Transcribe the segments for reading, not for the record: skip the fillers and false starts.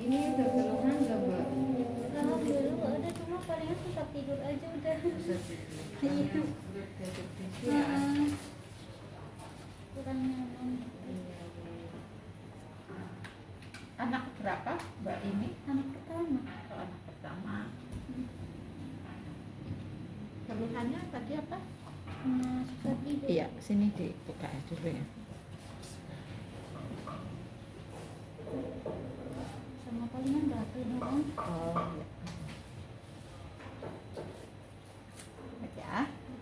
ini udah keluhan nggak mbak? Kalau belum nggak ada, cuma palingan tetap tidur aja udah. Iya. Kurang nyaman. Anak berapa mbak ini? Anak pertama. Oh, anak pertama. Keluhannya tadi apa? Susah tidur. Iya, sini dibuka dulu ya. Sama palingan batu doang. Oh iya. Ya.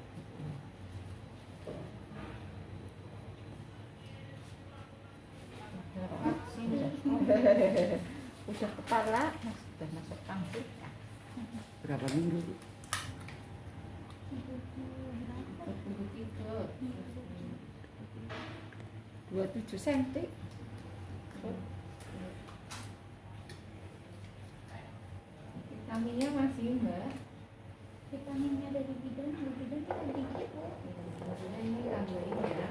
Udah kepala, sudah masuk kampus ya. Berapa minggu? 27 cm. Vitaminnya masih mbak. Vitaminnya dari bidan kita dikit bu. Ini tambahin ya.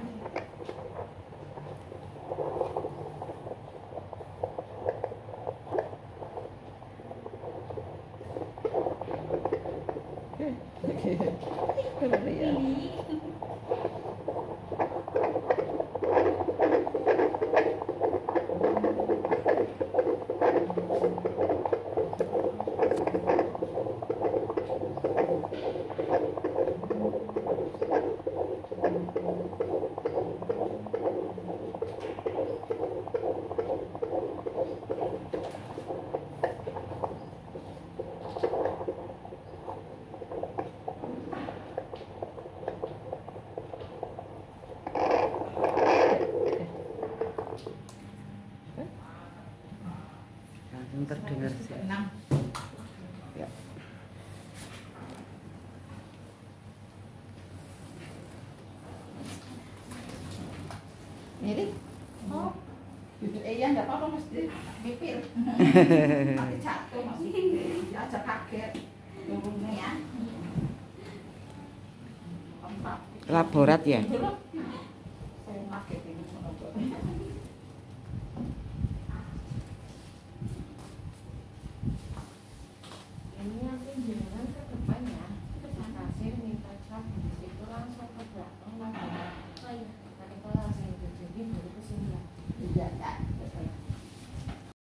Langsung terdengar sih. 6. Ya. Mirip. Oh, Iya nggak apa-apa mesti bibir. Tapi jatuh masih aja kaget. Turunnya ya. Laborat ya? Saya kaget ini. Ini nanti jalan ke depan ya. Kasir minta cap itu langsung ke belakang lagi. oh iya. Tadi kalau langsung jadi baru ke sini ya. Tidak